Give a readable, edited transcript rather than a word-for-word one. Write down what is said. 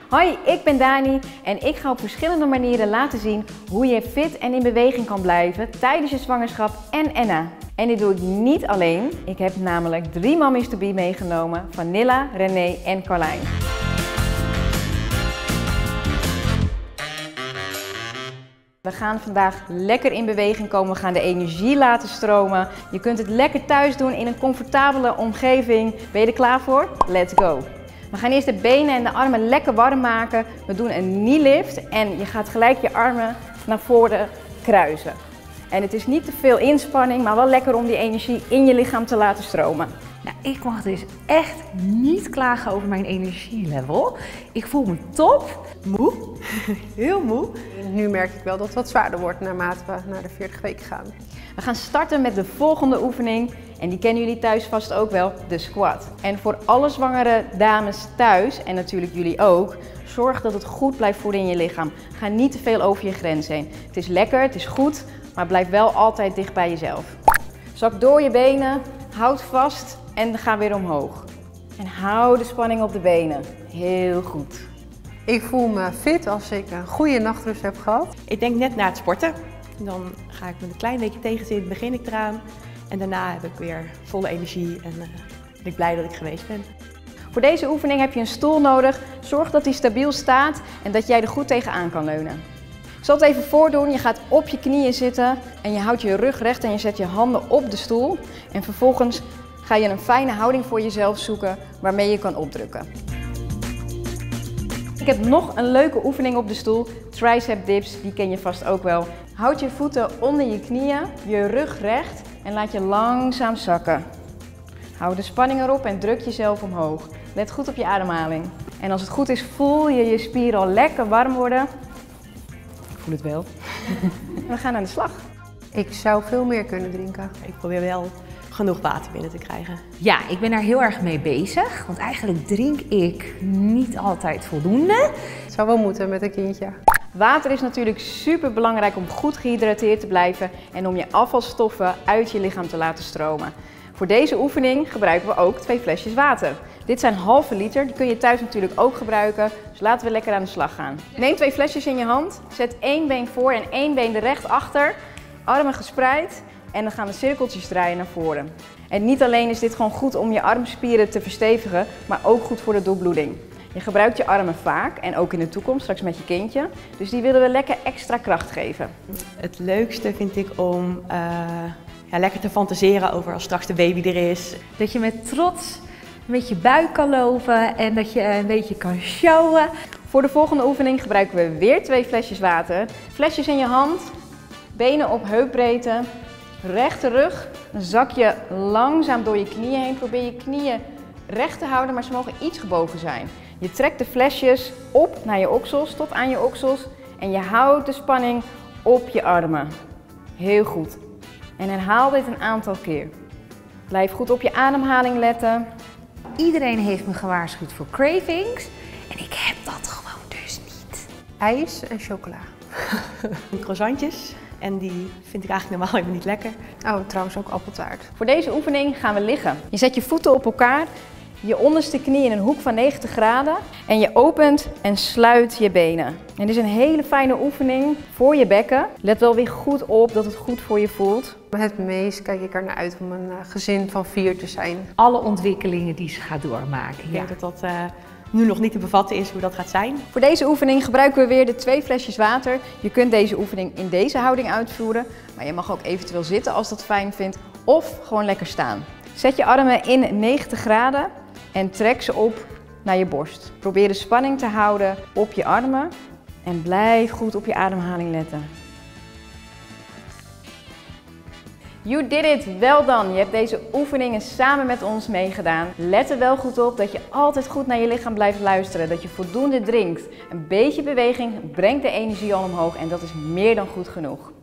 Hoi, ik ben Dani en ik ga op verschillende manieren laten zien hoe je fit en in beweging kan blijven tijdens je zwangerschap en Enna. En dit doe ik niet alleen, ik heb namelijk 3 Mommies to be meegenomen van Nilla, René en Carlijn. We gaan vandaag lekker in beweging komen, we gaan de energie laten stromen. Je kunt het lekker thuis doen in een comfortabele omgeving. Ben je er klaar voor? Let's go! We gaan eerst de benen en de armen lekker warm maken. We doen een knee lift en je gaat gelijk je armen naar voren kruisen. En het is niet te veel inspanning, maar wel lekker om die energie in je lichaam te laten stromen. Nou, ik mag dus echt niet klagen over mijn energielevel. Ik voel me top. Moe. Heel moe. Nu merk ik wel dat het wat zwaarder wordt naarmate we naar de 40 weken gaan. We gaan starten met de volgende oefening. En die kennen jullie thuis vast ook wel, de squat. En voor alle zwangere dames thuis, en natuurlijk jullie ook, zorg dat het goed blijft voelen in je lichaam. Ga niet te veel over je grens heen. Het is lekker, het is goed, maar blijf wel altijd dicht bij jezelf. Zak door je benen, houd vast en ga weer omhoog. En hou de spanning op de benen. Heel goed. Ik voel me fit als ik een goede nachtrust heb gehad. Ik denk net na het sporten. Dan ga ik met een klein beetje tegenzin, begin ik eraan. En daarna heb ik weer volle energie en ben ik blij dat ik geweest ben. Voor deze oefening heb je een stoel nodig. Zorg dat die stabiel staat en dat jij er goed tegenaan kan leunen. Ik zal het even voordoen. Je gaat op je knieën zitten en je houdt je rug recht en je zet je handen op de stoel. En vervolgens ga je een fijne houding voor jezelf zoeken waarmee je kan opdrukken. Ik heb nog een leuke oefening op de stoel, tricep dips, die ken je vast ook wel. Houd je voeten onder je knieën, je rug recht en laat je langzaam zakken. Hou de spanning erop en druk jezelf omhoog. Let goed op je ademhaling. En als het goed is, voel je je spieren al lekker warm worden. Ik voel het wel. We gaan aan de slag. Ik zou veel meer kunnen drinken. Ik probeer wel genoeg water binnen te krijgen. Ja, ik ben daar heel erg mee bezig. Want eigenlijk drink ik niet altijd voldoende. Het zou wel moeten met een kindje. Water is natuurlijk super belangrijk om goed gehydrateerd te blijven en om je afvalstoffen uit je lichaam te laten stromen. Voor deze oefening gebruiken we ook 2 flesjes water. Dit zijn halve liter, die kun je thuis natuurlijk ook gebruiken, dus laten we lekker aan de slag gaan. Neem 2 flesjes in je hand, zet 1 been voor en 1 been er recht achter, armen gespreid en dan gaan we cirkeltjes draaien naar voren. En niet alleen is dit gewoon goed om je armspieren te verstevigen, maar ook goed voor de doorbloeding. Je gebruikt je armen vaak en ook in de toekomst, straks met je kindje. Dus die willen we lekker extra kracht geven. Het leukste vind ik om lekker te fantaseren over als straks de baby er is. Dat je met trots met je buik kan lopen en dat je een beetje kan showen. Voor de volgende oefening gebruiken we weer 2 flesjes water. Flesjes in je hand, benen op heupbreedte, rechte rug. Dan zak je langzaam door je knieën heen. Probeer je knieën recht te houden, maar ze mogen iets gebogen zijn. Je trekt de flesjes op naar je oksels, tot aan je oksels. En je houdt de spanning op je armen. Heel goed. En herhaal dit een aantal keer. Blijf goed op je ademhaling letten. Iedereen heeft me gewaarschuwd voor cravings. En ik heb dat gewoon dus niet. IJs en chocola. Croissantjes. En die vind ik eigenlijk normaal helemaal niet lekker. Oh, trouwens ook appeltaart. Voor deze oefening gaan we liggen. Je zet je voeten op elkaar, je onderste knie in een hoek van 90 graden en je opent en sluit je benen. En dit is een hele fijne oefening voor je bekken. Let wel weer goed op dat het goed voor je voelt. Het meest kijk ik er naar uit om een gezin van 4 te zijn. Alle ontwikkelingen die ze gaat doormaken. Ik denk dat dat nu nog niet te bevatten is hoe dat gaat zijn. Voor deze oefening gebruiken we weer de 2 flesjes water. Je kunt deze oefening in deze houding uitvoeren, maar je mag ook eventueel zitten als dat fijn vindt of gewoon lekker staan. Zet je armen in 90 graden en trek ze op naar je borst. Probeer de spanning te houden op je armen en blijf goed op je ademhaling letten. You did it! Wel dan! Je hebt deze oefeningen samen met ons meegedaan. Let er wel goed op dat je altijd goed naar je lichaam blijft luisteren. Dat je voldoende drinkt. Een beetje beweging brengt de energie al omhoog en dat is meer dan goed genoeg.